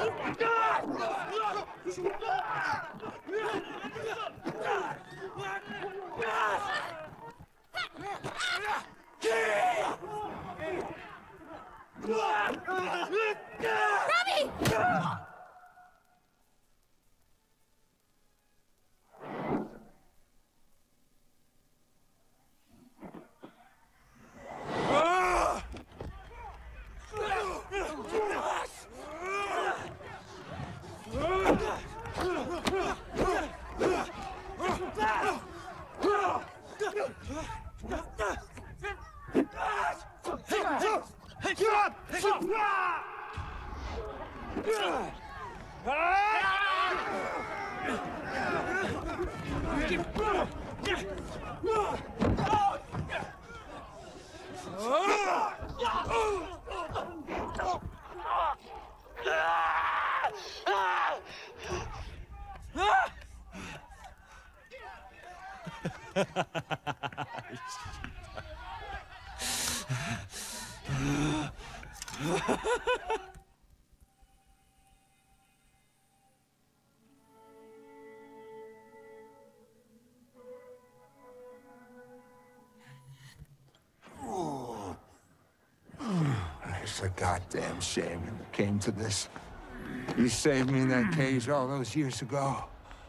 It's a goddamn shame it came to this. You saved me in that cage all those years ago.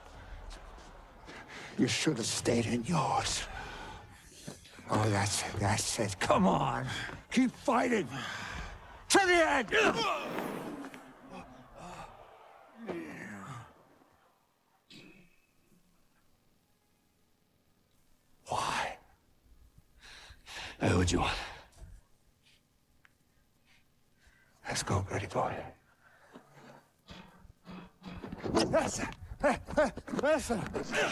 You should have stayed in yours. Oh, that's it. Come on. Keep fighting. To the end! Why? Hey, what you want? Let's go, Pretty Boy. That's it. That's it.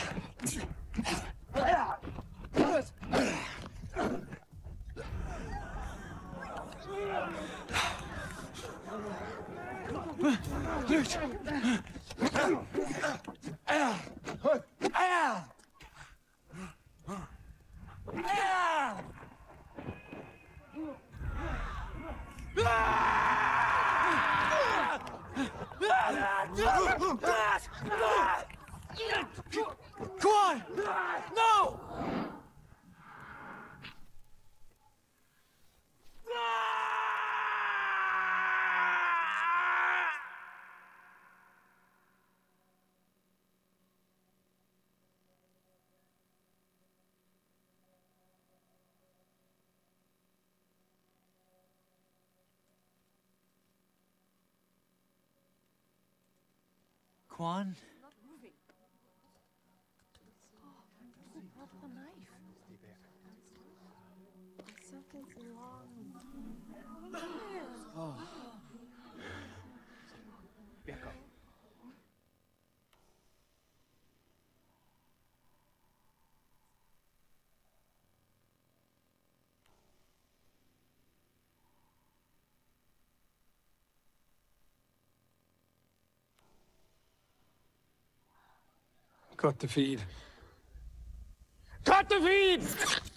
Go on! No! Quan? Cut the feed. Cut the feed!